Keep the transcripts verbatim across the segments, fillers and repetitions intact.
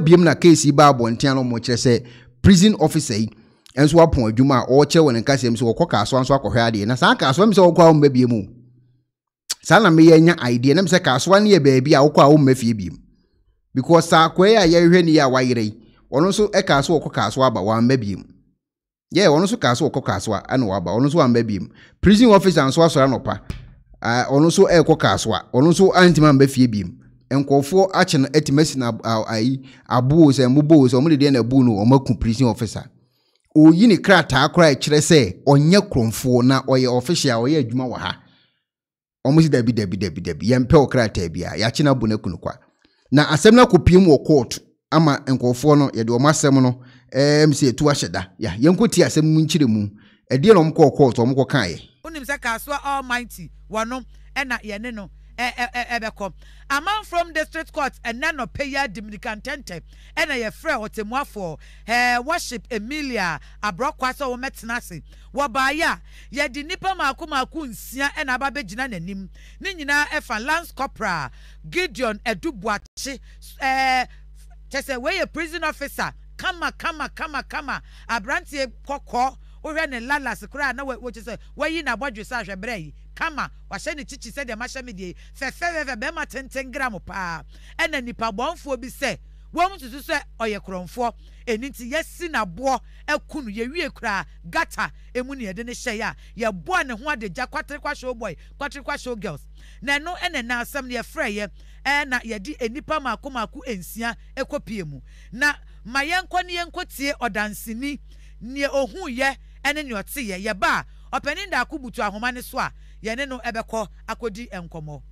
biem na case ba abonten no mo kire say prison officer yi enso apon adwuma o che won nka sem so wo Kasoa nso akohwe ade na san Kasoa mi se wo kwa wo mbabiem o san na me ye nya idea na me se Kasoa ne ye baabi a wo kwa wo mmafie biem because sa kwai a ye hwe ni ya wayere ono nso e Kasoa wo Kasoa ba wa mbabiem yeah ono nso Kasoa wo Kasoa ana wa ba ono nso wa mbabiem prison officer nso asora no pa ah ono nso e ko Kasoa ono nso antima mbafie biem enkofo ache na etimasi na ai abu se mubo se omo de na abu no omaku prison officer o yi ni krata akora e kire se onye kromfo na oye official oye adwuma wa ha omo si dabi dabi dabi dabi yempe o krata bia ya che na bu na kunu kwa na asem na kopiem wo court ama enkofo no ye de omo asem no em se etu ahyeda ya yenkoti asem mu nkire mu e de no mko court omo ko kan ye unim se Kasoa almighty wono e na ye ne no Ebeko. A man from the District Court and none of Paya Dominican Tente and a friend or Temuafo, her worship Emilia, a broadcaster or Metnasi. Wabaya, ye di nipa makuma kunsia and ababe jinanim, Nina Efa Lance Copra, Gideon Edubuachi, eh, Tessa way a prison officer, kama, kama, kama, kama, a branty poko, or ran a lala secret, no what you say, where you na what you say, Bray. Kama washeni chichi said the masha media fe fe fe bema ten ten gram pa ena nipa bonfo bi se wo mu tutu se oye kronfo eniti yesi na bo ekunu ye wie kura gata emu ne de ne hye ya ye bo ne ho adegya kwatre kwa show boy kwatre kwa show girls na no ena na asam ne ye frɛ ye na ye di enipa makomaku ensia ekopie mu na mayenko ne yenkotie odansini ne ohun ye ene ne ote ye ye ba opening da akubutu ahoma ne so a ye ne no ebekọ akodi enkomo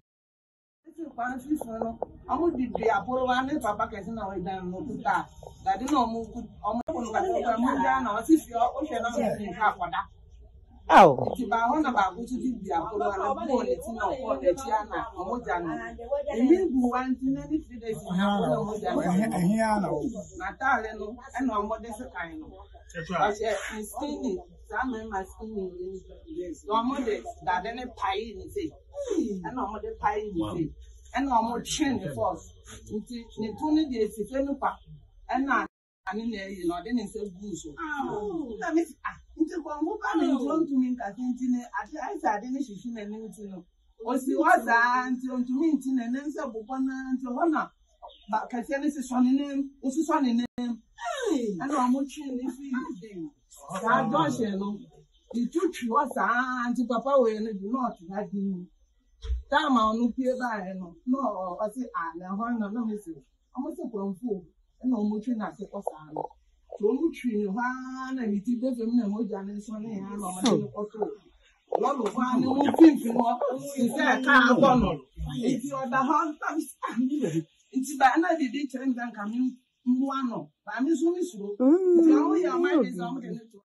amu di di aporo wa ne papa kesi na we dan no kuta da di no mu omo ko ka ko mu da na o si fi o hwe na o ka akoda aw ti ba ho na ba go ti di aporo wa na bo le ti na ko le ti ana omo ja no emi gu wan ti na ni fi de si na ko omo ja no ehia na o na ta le no e na omo de se kan no a se skinny Some my skinny yes. No more that any pie in say. And no more the pie in say. And no more chin force. Nti ne tuni de si fe no pa. And na ani na you know then say goose. Oh. Na me ah. Nti ko mo ka me nti to me ka nti ne ati ai sa de ne shishi na ne nti no. O si wa za nti on to me nti ne ne nse bobọ na nti ho na ba ka se ne se so ne ne o si so ne ne. And no more chin ne fi. I don't know. The two was anti papa when not that you. Time on no peer by no, no, I say, I know, no, missing. I'm also from food, and no much in a second. So much in one and it is the more than Sonny and also. One of one who thinks is that I don't know. If you are the heart, it's by another detail than coming. Mwano ba mi so mi so no ya my is am de to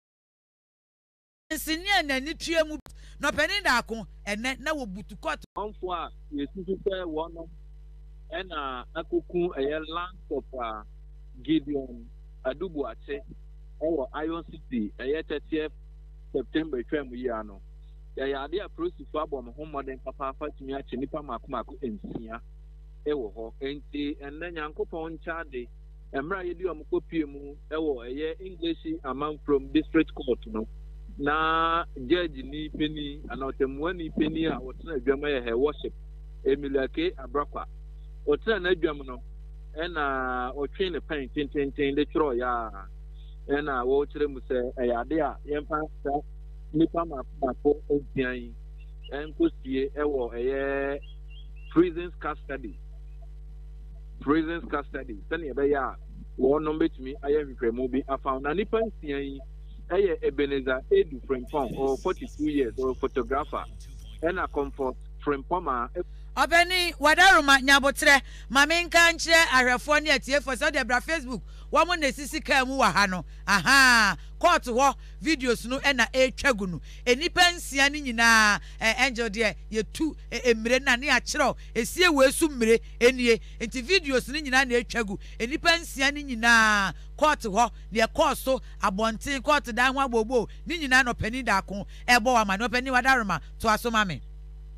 sinia na ni tue mu no pani da ko ene na wo butu court onfo a yesu pe wono ena akuku eye land of Gideon Adubuache owo Iron City eye thirtieth September twem year no ya ya de process for abom ho modern papa fatumi a che nipa makomako ensia ewo ho enti enne nyankopon nchaade emra yedi omkopie mu ewo eye English among from district court no na judge ni peni anotemwa ni peni a wotena adwama ye worship Emilia K Abrakwa wotena na adwam no ena otwe ne pen tententen de tworo ya ena wo kire mu se eyade a yempa sa nipa mapako obian enkosie ewo eye prisons custody prisons custody sani ebe ya wo no betumi ayehwehwemu bi afa na nipa nsian yi eye Ebenezer Edu Frimpong or forty-two years or photographer and a comfort Frimpoma Obeni wadaruma nyabotre maminka nchire ahwefo ne atiefo so de bra Facebook wo mo na sisi ka mu wa ha no aha court ho videos no na etwagu no enipa nsia ni nyina angel de ye tu emire na ne akireo esie wesu mire enie enti videos ni nyina na etwagu enipa nsia ni nyina court ho ne course abonten court dan ho abobo ni nyina no pani da ko ebo wa ma no pani wadaruma to asoma me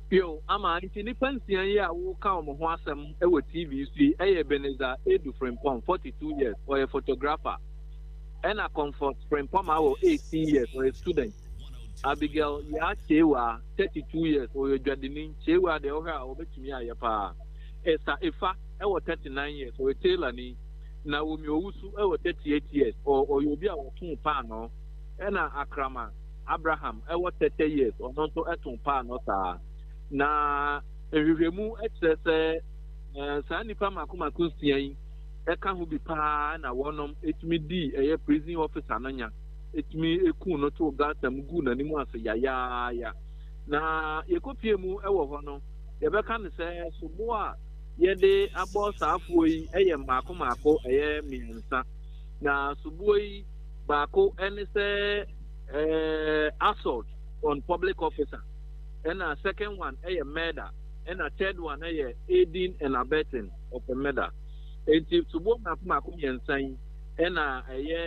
Yo, ama nti nipa nsia yi a wo ka omo ho asem e wo T V C e ye Beneza Edu Frimpong forty-two years or a photographer. And a Comfort Frimpong awo eighteen years or a student. Abigail ya Kyei-Duah thirty-two years or a Jadinin Kyei-Duah de oha obetumi aye pa. Esa Ifa e wo thirty-nine years or a tailor ni na wo mi owusu e wo thirty-eight years or or you be a wo tun pa no. Ena Akrama Abraham e wo thirty years or no to etun pa no sa. Na ehwehwemu ekyerese eh saa nipa makoma kunsia yi eka ho bi pa na wonom etumi di eye prison officer nanya etumi eku no to gata mgu na nimu ase ya ya ya na yekopie mu ewo ho no yebeka ne se sobo a yede abo saafo yi eye mako mako eye miensa na sobo yi baako ene se eh assault on public officer. And a second one, a murder, and a third one, a aiding and abetting of a murder. And if to both Makumaki and saying, and a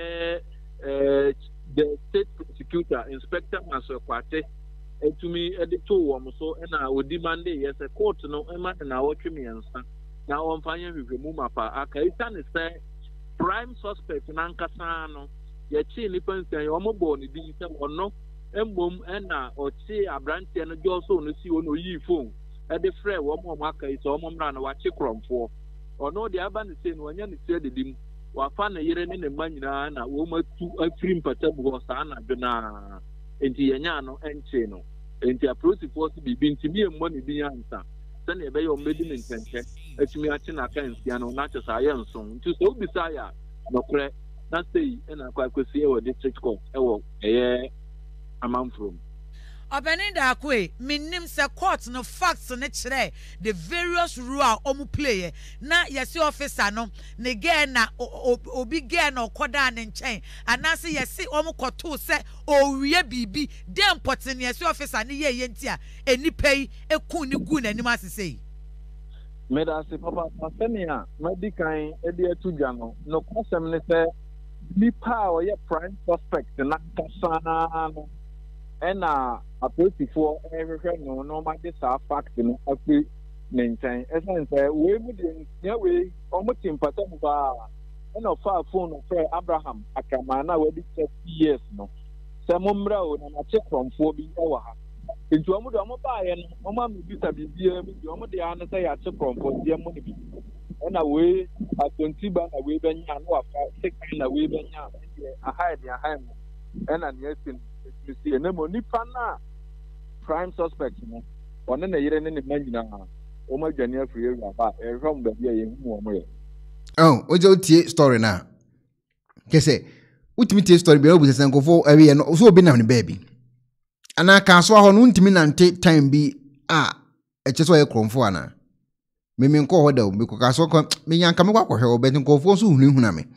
the state prosecutor, Inspector Master Quate, and to me, at the two women, so and I would demand yes, a court no Emma and our criminals. Now on fire with Muma Pa, Akaitan is say prime suspect in Ankasano, yet she nippers and your mobile, or no. Embom ena ochi abrantie no joso no si ono yi phone e de frɛ wo mo maka yi so mo mra na wa che kromfo ono de aba ne se no anya ne se dedim wa fa na yere ne ne ma nyina na wo matu afiri mpata bu sa na dwena enti yenya no enche no enti approach force bi bi ntimi emmo ne bi ansa se na ebe yo medi ne ntenche atumi ache na kan sia no na che sa ye nso nti so obi sa ya no kre na sei ena kwa kwesi e wo district court e wo eye amam from Obeninda akwe minim se court no facts ne kire the various role omu play na yesi officer no ne ge na obi ge na okoda ne nchen anase yesi omu koto se owie bibi dem potin yesi officer ne ye yentia enipa yi eku ni gu na nim asese meda se papa pasenia medican e de atudwa no no kosem ne se nipa o ye prime suspect na kasana no ena aposifo ehwehwe no no ma de sa fact no afi nenten esen se we mu de nya we omo timpata mu ba ena fa phone no fe Abraham akama na we di thirty years no se mo mra o na ma che kromfo bi e wa ha nti omo de omo ba ye no omo ma bi sa bibia mi de omo de anu se ya che kromfo de mo ne bi ena we atonti ba na we benya no afa second na we benya aha de aha mo ena ne asin Mister Nemo nipa na prime suspect no one na yire ne ne manyina o ma dwane afiri ewa ba e hwom ba bia ye hu o mo ye oh oje otie story na kese utimi tie story bia obu sesen kofo awe ye no so obi na ne baby ana Kasoa ho no ntimi nante time bi a eche so ye kromfo ana meme nko ho da obi ko Kasoa ko me yanka me kwa kohwe obi nkofo so hunu hunu ame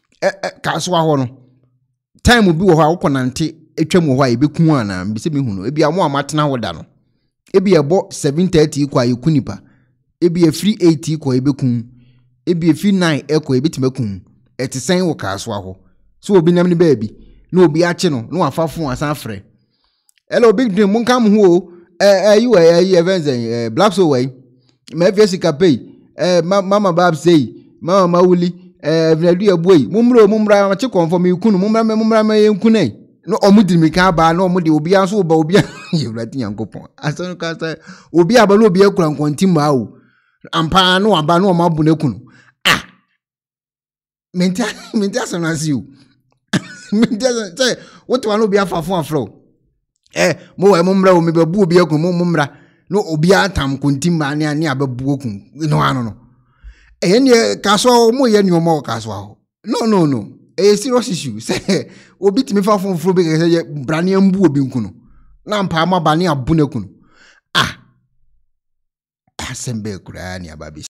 Kasoa ho no time bi wo ho akọ nante etwam ho a ebeku ana mbise me hunu ebi amo amatena ho da no ebi ebo seven thirty kwa yekunipa ebi e free eight kwa ebeku ebi e free nine ekwa ebetimaku etisen wo Kasoa ho so obi nam ne baabi na obi ache no na wafafo asan frɛ hello big dream mun kam ho eh eh you eh events eh black so way me fi sika pay eh mama bab say mama mawuli eh vnadu abuoi mumra mumra ma che confirm ikunu mumra mumra ma yenkunu no omudi mi ka ba no omudi obi anso ba obi yewrati yankopon aso ka sa obi aba no obi akura nkonti ma o ampa no aba no ma bu nekunu ah menta menta so na si o menta say what one obi afafo afro eh mo wa mumra o me ba bu obi akunu mumra no obi atam konti ma ne ani ababu okun no ano no eh ne Kasoa mo ye ni o mo Kasoa no no no a serious issue say obi timi fa fon fro be say brane ambu obi nkunu na mpa ma ba ne abu nekunu ah asembe kura ni ababi